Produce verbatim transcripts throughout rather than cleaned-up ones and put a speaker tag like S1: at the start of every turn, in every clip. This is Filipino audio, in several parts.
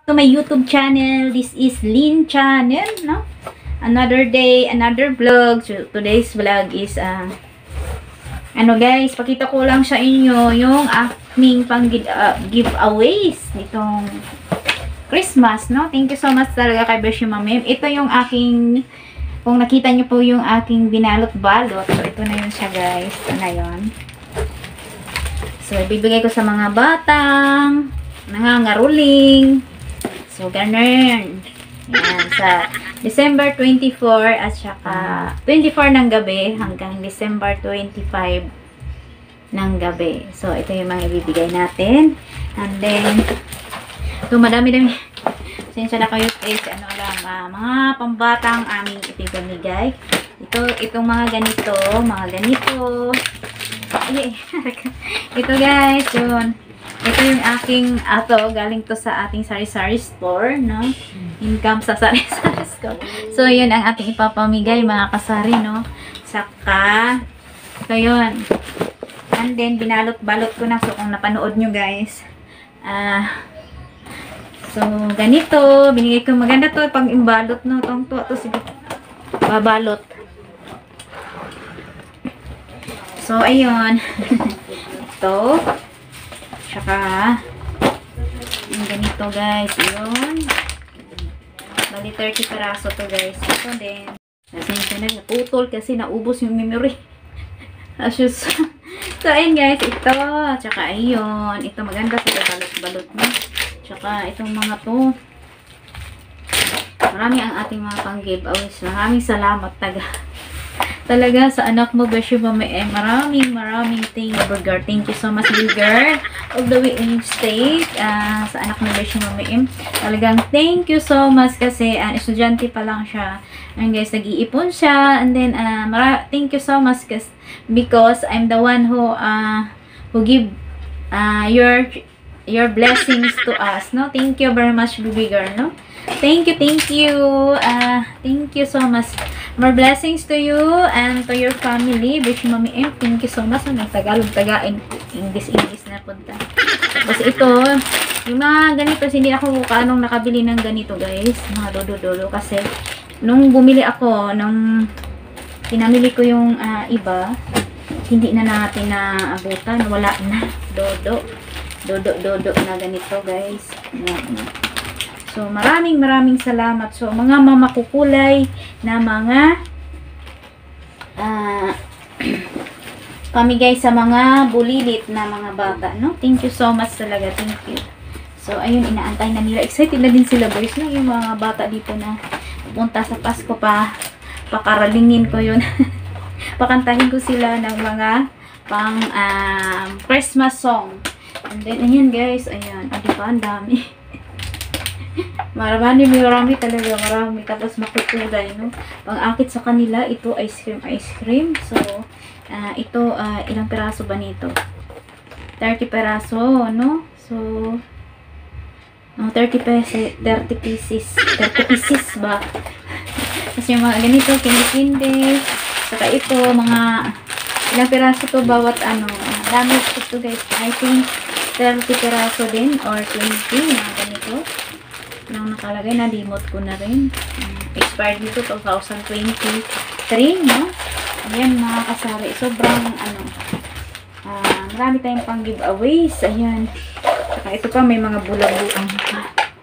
S1: To my YouTube channel. This is Lynn channel, no? Another day, another vlog. So, today's vlog is uh, ano guys, pakita ko lang sa inyo yung aming pang uh, giveaways nitong Christmas, no? Thank you so much talaga kay Beshi Mamem. Ito yung aking, kung nakita nyo po yung aking binalot-balot. So, ito na yun siya guys. Ito na yun. So, ibibigay ko sa mga batang nangangaruling. So, ganun. Yan, sa December twenty-four at saka twenty-four ng gabi hanggang December twenty-five ng gabi. So, ito yung mga ibibigay natin. And then, ito madami-dami. Sensya na kayo guys, ano lang, uh, mga pambatang aming ipipamigay. Ito, itong mga ganito, mga ganito. Ito guys, yun. Ito yung aking, ato, galing to sa ating sari-sari store, no? Income sa sari-sari store. So, yun ang ating ipapamigay, mga kasari, no? Saka, ito yun. And then, binalot-balot ko na. So, kung napanood nyo, guys. Ah, uh, so, ganito. Binigay ko, maganda to, pag imbalot, no? Itong to, to, sige. Babalot. So, ayun. Ito. Tsaka, yung ganito guys, yun. Bali, thirty peraso to guys. Ito din. Nasensya na, naputol kasi naubos yung memory. Asus. So, ayun guys, ito. Tsaka, ayun. Ito maganda sa balot-balot mo. Tsaka, itong mga to. Marami ang ating mga pang-giveaways. Maraming salamat taga. Talaga sa anak mo, Beshi Mami, eh, maraming maraming thank you, Burger. Thank you so much, Burger. All the way in state, uh, sa anak mo, Beshi Mami. Talagang thank you so much kasi uh, estudyante pa lang siya. And guys, nag-iipon siya. And then, uh, mara thank you so much kasi, because I'm the one who uh, who give uh, your your blessings to us, no? Thank you very much, Burger, no? Thank you, thank you. Uh, thank you so much. More blessings to you and to your family. Beshi Mami M, thank you so much. Nang Tagalog, Tagaan, English, English na punta. Tapos ito, yung mga ganito, hindi ako kaanong nakabili ng ganito guys. Mga dodo-dodo. Kasi, nung bumili ako, nung pinamili ko yung uh, iba, hindi na natin naabutan. Wala na. Dodo. Dodo-dodo na ganito guys. Yan. So, maraming maraming salamat. So, mga mamakukulay na mga uh, pamigay sa mga bulilit na mga bata, no? Thank you so much talaga. Thank you. So, ayun, inaantay na nila. Excited na din sila, boys, no? Yung mga bata dito na pupunta sa Pasko pa. Pakaralingin ko yun. Pakantahin ko sila ng mga pang uh, Christmas song. And then, ayan, guys. Ayan. O, diba? Ang dami. Marami, marami talaga, marami. Tapos makukulay, no? Pang-akit sa kanila, ito ice cream, ice cream. So, uh, ito, uh, ilang peraso ba nito? thirty peraso, no? So, uh, thirty pesos, thirty pieces, thirty pieces ba? Kasi yung mga ganito, kindi-kindi. Saka ito, mga ilang peraso to bawat ano. Dami ito guys. I think thirty peraso din or twenty, mga ganito. Nang nakalagay, na-limot ko na rin. Um, expired dito, two thousand twenty-three, no? Ayan, mga kasari. Sobrang, ano, uh, marami tayong pang giveaways. Ayan. Saka ito pa, may mga bulang-bulang pa.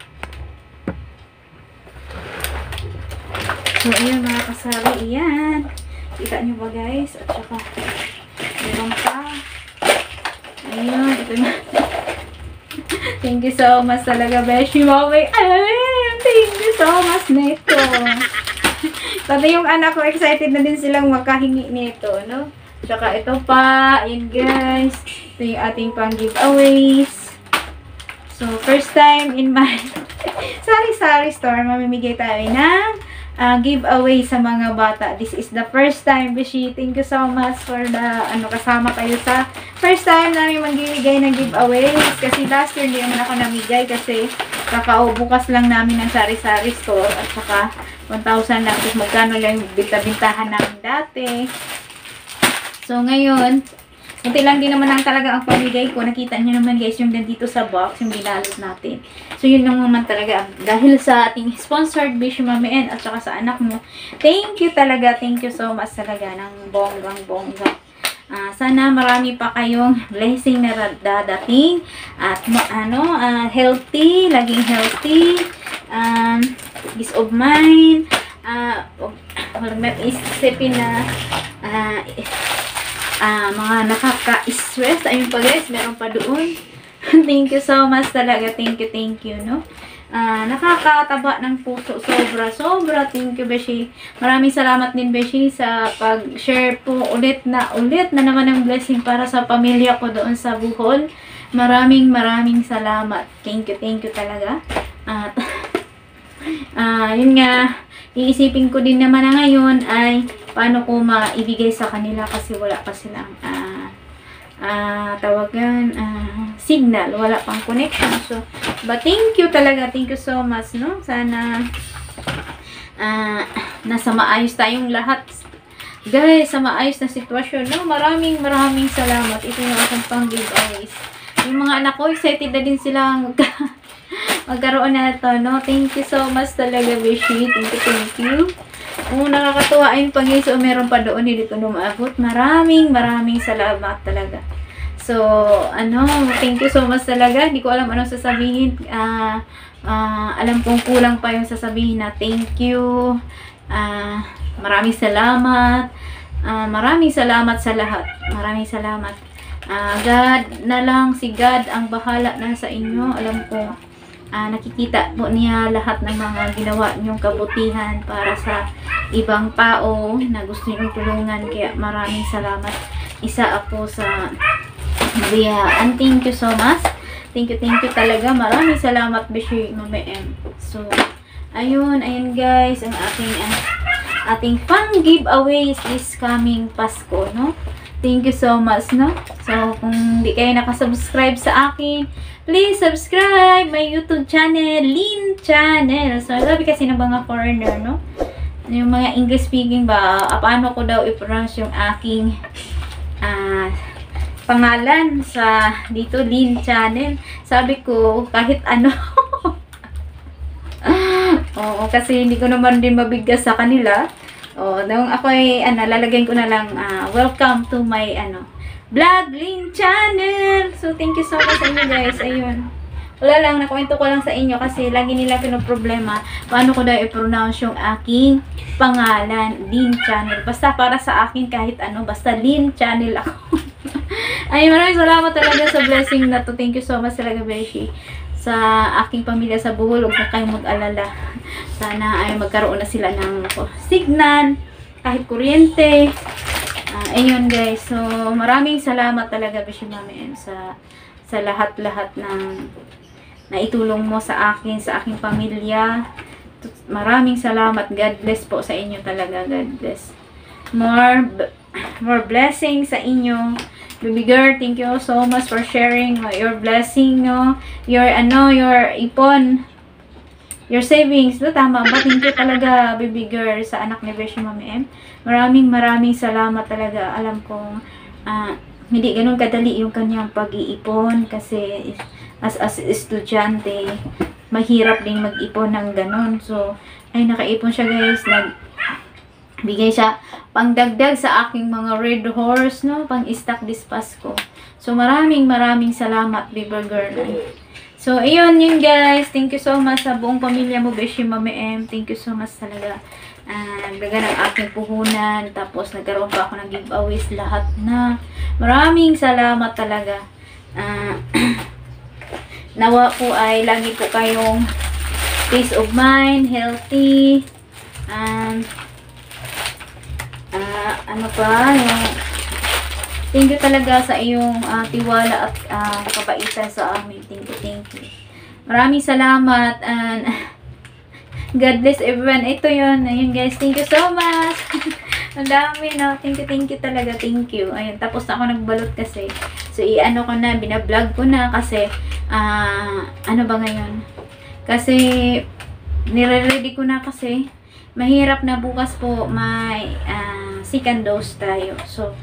S1: So, ayan, mga kasari. Ayan. Kita nyo ba, guys? At saka, meron pa. Ayan, ito na. Thank you so much talaga, Beshi Mami. Thank you so much nito. Pati yung anak ko, excited na din silang makahingi nito, no? Tsaka ito pa, yun guys. Ito yung ating pang giveaways. So, first time in my sari-sari store, mamimigay tayo ng Uh, giveaway sa mga bata. This is the first time, Beshi. Thank you so much for the, ano, kasama kayo sa first time namin magbibigay ng giveaways. Kasi last year, hindi naman ako namigay kasi kakaubukas lang namin ng sari-sari store at saka one thousand lang. Tapos magkano lang yung binta-bintahan namin dati. So, ngayon, Kunti lang din naman ang talaga ang pamigay ko. Nakita niyo naman guys yung nandito sa box, yung binalot natin. So yun lang naman talaga. Dahil sa ating sponsored Bishi Mami N at saka sa anak mo. Thank you talaga. Thank you so much talaga ng bonggang bongga. Uh, sana marami pa kayong blessing na dadating. At ano, uh, healthy, laging healthy. Um, peace of mind. Uh, walang may isipin na uh, Uh, mga nakaka-stress. Ayun pa guys, meron pa doon. Thank you so much talaga. Thank you, thank you, no? Uh, nakakataba ng puso. Sobra, sobra. Thank you, Beshi. Maraming salamat din, Beshi, sa pag-share po ulit na ulit na naman ng blessing para sa pamilya ko doon sa Bohol. Maraming, maraming salamat. Thank you, thank you talaga. At, uh, yun nga, iisipin ko din naman na ngayon ay paano ko maibigay sa kanila kasi wala pa silang uh, uh, tawagan, uh, signal, wala pang connection. So, but thank you talaga, thank you so much, no? Sana uh, nasa maayos tayong lahat. Guys, sa maayos na sitwasyon, no? Maraming maraming salamat. Ito yung akong pang giveaways. Yung mga anak ko, excited na din sila magka magkaroon na ito, no? Thank you so much talaga, Beshi. Thank you, thank you. Oh, nakakatuwa ayun pa guys. So, meron pa doon. Hindi ko numaabot. Maraming, maraming salamat talaga. So, ano, thank you so much talaga. Hindi ko alam anong sasabihin. Uh, uh, alam kong kulang pa yung sasabihin na thank you. Uh, maraming salamat. Uh, maraming salamat sa lahat. Maraming salamat. Uh, God na lang, si God ang bahala na sa inyo. Alam ko, uh, nakikita po niya lahat ng mga ginawa niyong kabutihan para sa ibang tao na gusto niyong tulungan. Kaya maraming salamat. Isa ako sa biyaan. Thank you so much. Thank you, thank you talaga. Maraming salamat, Beshi Mami M. So, ayun, ayun guys, ang ating uh, ating fun giveaways is coming Pasko, no? Thank you so much, no? So, kung hindi kayo nakasubscribe sa akin, please subscribe my YouTube channel, Lynn Channel. So, sabi kasi ng mga foreigner, no? Yung mga English speaking ba, uh, paano ko daw i-pronounce yung aking uh, pangalan sa dito, Lynn Channel. Sabi ko, kahit ano. Oo, kasi hindi ko naman din mabigkas sa kanila. Oh, nung ako ay ano, lalagyan ko na lang uh, welcome to my ano, vlog Lynn Channel. So thank you so much sa inyo guys. Ayun. Wala lang, nakwento ko lang sa inyo kasi lagi nila pinoproblema paano ko daw i-pronounce yung aking pangalan, Lynn Channel. Basta para sa akin kahit ano, basta Lynn Channel ako. Ay, maraming salamat talaga sa blessing na to. Thank you so much talaga, Beshi. Sa aking pamilya sa Bohol, huwag na kayong mag-alala. Sana ay magkaroon na sila ng oh, signal, kahit kuryente. Uh, ayun guys, so maraming salamat talaga, Beshi Mami M, sa, sa lahat-lahat ng naitulong mo sa akin, sa aking pamilya. Maraming salamat. God bless po sa inyo talaga. God bless. More, more blessings sa inyo. Baby girl, thank you so much for sharing your blessing, no? Your, ano, your ipon, your savings. No, tama ba? Thank you talaga, baby girl, sa anak ni Beshi Mami M. Maraming, maraming salamat talaga. Alam kong, uh, hindi ganun kadali yung kanyang pag-iipon kasi as, as estudyante, mahirap ding mag-ipon ng ganun. So, ay, nakaipon siya guys. Nag, bigay siya pangdagdag sa aking mga red horse, no? Pang-stock this Pasko. So, maraming maraming salamat, baby girl. So, ayun yun guys. Thank you so much sa buong pamilya mo, Beshi Mami M. Thank you so much talaga. Uh, nagdaga ng aking puhunan. Tapos, nagkaroon pa ako ng giveaways lahat na. Maraming salamat talaga. Uh, nawa po ay lagi po kayong peace of mind, healthy, and Uh, ano pa, yung thank you talaga sa iyong uh, tiwala at uh, kabaitan sa amin. Thank you, thank you. Maraming salamat and God bless everyone. Ito yun. Ayun guys, thank you so much. Ang dami, no? Thank you, thank you talaga. Thank you. Ayun, tapos na ako nagbalot kasi. So, i-ano ko na, binablog ko na kasi, uh, ano ba ngayon? Kasi, nire-ready ko na kasi, mahirap na bukas po may uh, second dose tayo. So,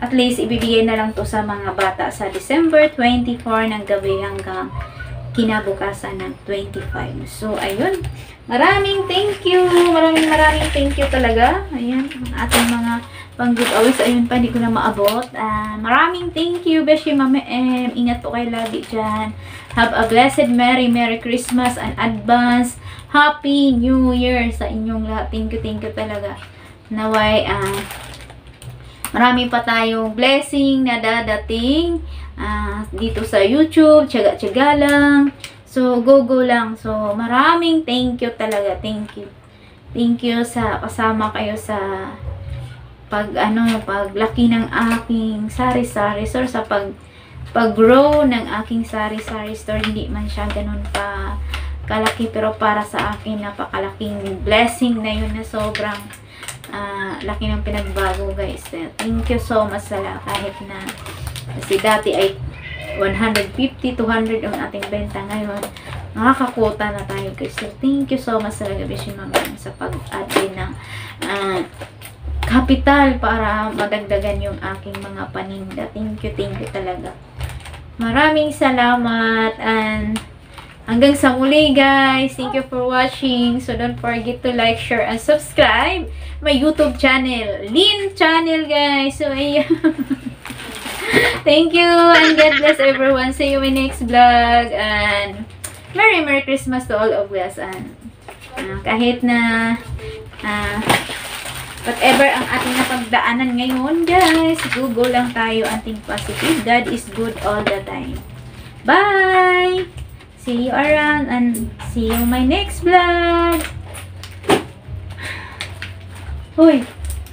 S1: at least ibibigay na lang to sa mga bata sa December twenty-four ng gabi hanggang kinabukasan ng twenty-five. So, ayun. Maraming thank you. Maraming maraming thank you talaga. Ayan, ang ating mga pang-giveaways. Ayun pa, hindi ko na maabot. Uh, maraming thank you, Beshi Mama M. Ingat po kayo lagi dyan. Have a blessed Merry, Merry Christmas and advance Happy New Year sa inyong lahat. Thank you, thank you talaga. Naway, ah, uh, marami pa tayong blessing na dadating uh, dito sa YouTube. Tiyaga-tiyaga lang. So, go-go lang. So, maraming thank you talaga. Thank you. Thank you sa kasama kayo sa pag ano, paglaki ng aking sari-sari store, sa pag pag-grow ng aking sari-sari store. Hindi man siya ganun pa kalaki, pero para sa akin napakalaking blessing na yun, na sobrang uh, laki ng pinagbago, guys. Thank you so much sa lahat. Kahit na kasi dati ay one fifty, two hundred ang ating benta, ngayon nakakakuta na tayo, guys. So, thank you so much sa Beshi Mama sa pag-add din ng uh, kapital para madagdagan yung aking mga paninda. Thank you, thank you talaga. Maraming salamat, and hanggang sa muli, guys. Thank you for watching. So, don't forget to like, share, and subscribe my YouTube channel, Lynn Channel, guys. So, ayun. Thank you, and God bless everyone. See you in next vlog, and Merry Merry Christmas to all of us. And uh, kahit na uh, whatever ang ating napagdaanan ngayon, guys, go lang tayo, anting positive. God is good all the time. Bye! See you around, and see you my next vlog. Hoy!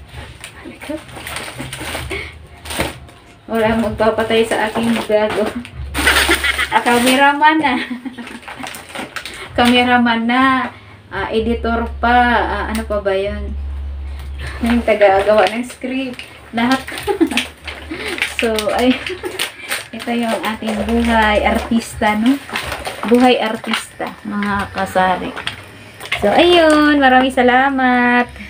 S1: Wala magpapatay sa aking vlog. Oh. Ah, cameraman na. Cameraman na. Ah, editor pa. Ah, ano pa ba yun? Yung taga-gawa ng script. Lahat. So, ay, ito yung ating buhay artista, no? Buhay artista, mga kasari. So, ayun. Maraming salamat.